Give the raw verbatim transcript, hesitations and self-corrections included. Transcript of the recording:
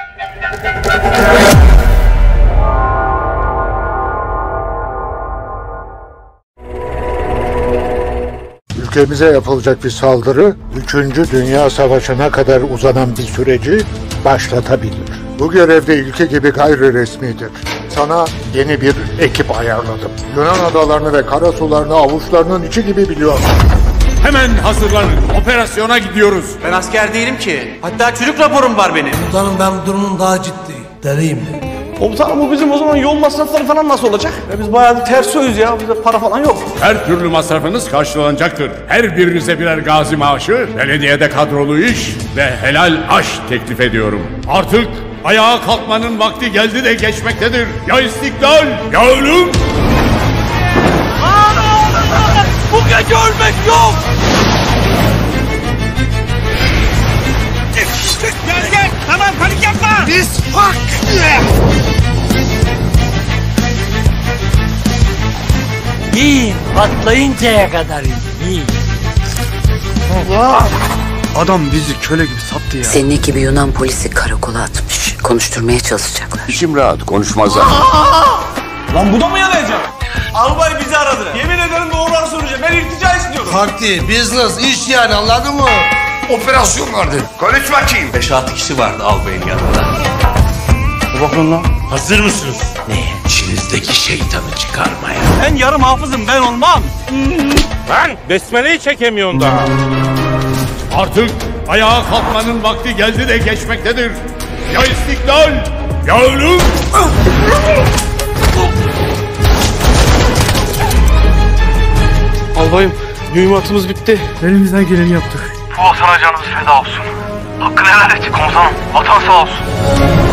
Ülkemize yapılacak bir saldırı, üçüncü Dünya Savaşı'na kadar uzanan bir süreci başlatabilir. Bu görevde ülke gibi gayri resmidir. Sana yeni bir ekip ayarladım. Yunan adalarını ve karasularını avuçlarının içi gibi biliyorum. Hemen hazırlanın. Operasyona gidiyoruz. Ben asker değilim ki. Hatta çocuk raporum var benim. Komutanım ben bu durumun daha ciddi. Deliyim. Komutanım bu bizim o zaman yol masrafları falan nasıl olacak? Ya biz bayağı bir ters soyuz ya. Bize para falan yok. Her türlü masrafınız karşılanacaktır. Her birinize birer gazi maaşı, belediyede kadrolu iş ve helal aş teklif ediyorum. Artık ayağa kalkmanın vakti geldi de geçmektedir. Ya istiklal, ya ölüm! Bu gece ölmek yok! Gel gel! Tamam panik yapma! This fuck! İyi, patlayıncaya kadar iyi. Adam bizi köle gibi sattı ya. Senin ekibi Yunan polisi karakola atmış. Konuşturmaya çalışacaklar. İşim rahat, konuşmazlar. Lan bu da mı yanayacak? Albay bizi aradı. Yemin ederim doğruları soracağım. Ben iltica istiyorum. Parti, business, iş yani anladın mı? Operasyon vardı. Konuş bakayım. beş altı kişi vardı albayın yanında. Bakın lan. Hazır mısınız? Ne? İçinizdeki şeytanı çıkarmaya. Ben yarım hafızım ben olmam. Lan besmeleyi çekemiyorsun daha. Artık ayağa kalkmanın vakti geldi de geçmektedir. Ya istiklal, ya ölüm! Albayım mühimmatımız bitti. Elimizden geleni yaptık. Bu sana canımız feda olsun. Hakkını helal et komutanım. Vatan sağ olsun.